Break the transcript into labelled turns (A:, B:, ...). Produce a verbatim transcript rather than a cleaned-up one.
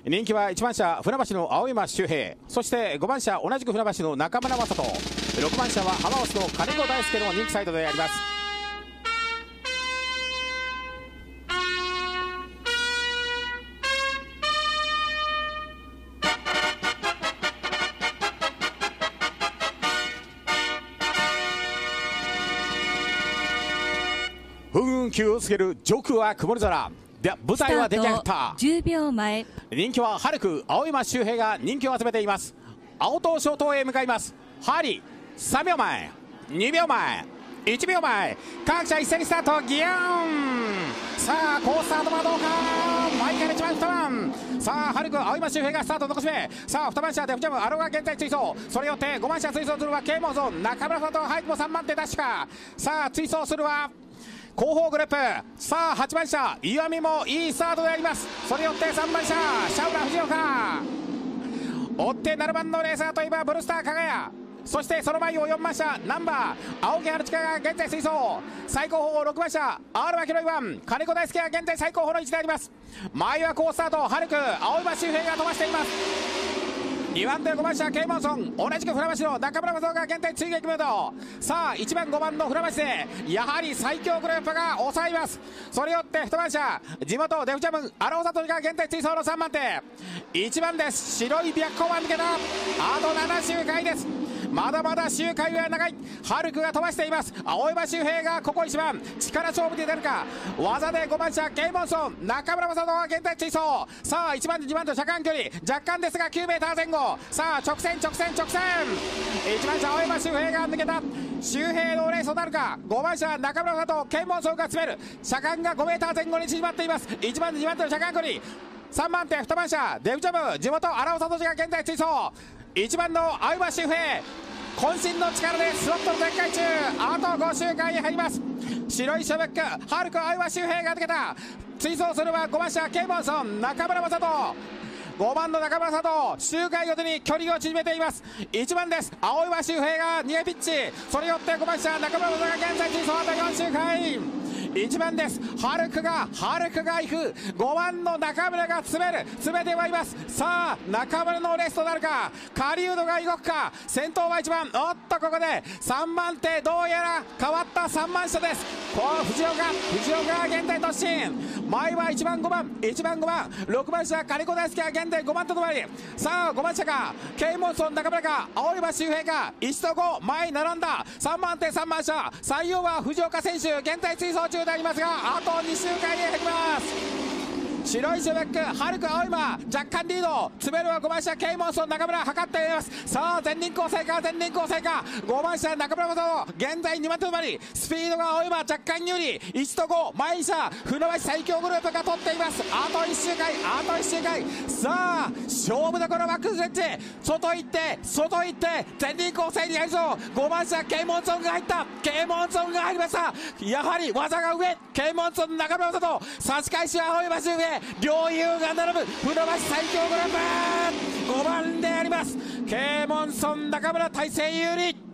A: 人気はいちばん車船橋の青山周平、そしてごばん車同じく船橋の中村正人、ろくばん車は浜松の金子大輔の人気サイドであります。風雲急を告げる上空は曇り空で、舞台は出来上がった。
B: じゅうびょうまえ、
A: 人気はハルク青山周平が人気を集めています。青と消灯へ向かいます。ハリーさんびょうまえ、にびょうまえ、いちびょうまえ、各社一斉にスタート。ギューン。さあ好スタートはどうか。前からいちばんにばん、さあハルク青山周平がスタート残し目。さあにばん車デフジャムアロが現在追走、それによってごばん車追走するはケイモンゾン中村里早くもさんばん手ダッシュか。さあ追走するは後方グループ。さあはちばん車岩見もいいスタートであります。それによってさんばん車シャウラ藤岡、追ってななばんのレーサーといえばブルスター加賀谷、そしてその前をよんばん車ナンバー青木春近が現在追走、最高峰ろくばん車 アール は広いワン金子大輔が現在最高峰の位置であります。前は好スタートハルク青山周平が飛ばしています。にばん手ごばん車ケイモンソン同じく船橋の中村正人が現在追撃ムード。さあいちばんごばんの船橋でやはり最強グループが抑えます。それによってにばん車地元デフジャム荒尾里が現在追走のさんばん手、いちばんです。白い白光は抜けた。あとなな周回です。まだまだ周回は長い。ハルクが飛ばしています。青山周平がここいちばん力勝負で出るか。技でごばん車ケイモンソン中村正人が現在追走。さあいちばんにばんと車間距離若干ですがきゅうメーターぜん後。さあ直線直線直線、いちばん車青山周平が抜けた。周平のレースとなるか。ごばん車中村正人ケイモンソンが詰める。車間がごメーターぜん後に縮まっています。いちばんにばんとの車間距離。さんばん手にばん車デフジャム地元荒尾里が現在追走。いちばんの青山周平渾身の力でスロットの展開中。あとご周回に入ります。白いショベックハルク青山周平が抜けた。追走するはごばん車ケイモンソン中村正人、ごばんの中村里周回ごとに距離を縮めています。いちばんです青山周平が逃げピッチ、それによってごばん車中村正人が現在追走。あとよん周回。いちばんですハルクがハルクが行く。ごばんの中村が詰める詰めてまいります。さあ中村のレースとなるか。狩人が動くか。先頭はいちばん、おっとここでさんばん手どうやら変わったさんばん車です。こう藤岡藤岡が現在突進。前はいちばんごばんいちばんごばんろくばん車金子大輔が現在ごばんと止まり。さあごばん車かケイモンソン中村か青山周平かいちとご前に並んだ。さんばん手さんばん車採用は藤岡選手現在追走中でありますが、あとに周回に入ります。白いシュベックハルク青山若干リード。詰めるはごばん車ケイモンソン中村測っています。さあ前輪構成か前輪構成か。ごばん車中村正人現在にばん手止まり。スピードが青山若干有利。いちとご前に車船橋最強グループが取っています。あといち周回あといち周回。さあ勝負どころバックスレッジ外行って外行って前輪構成に入るぞ。ごばん車ケイモンソンが入った。ケイモンソンが入りました。やはり技が上。ケイモンソン中村正人差し返しは青山周平両雄が並ぶ船橋最強グループごばんであります。ケイモンソン中村大勢有利。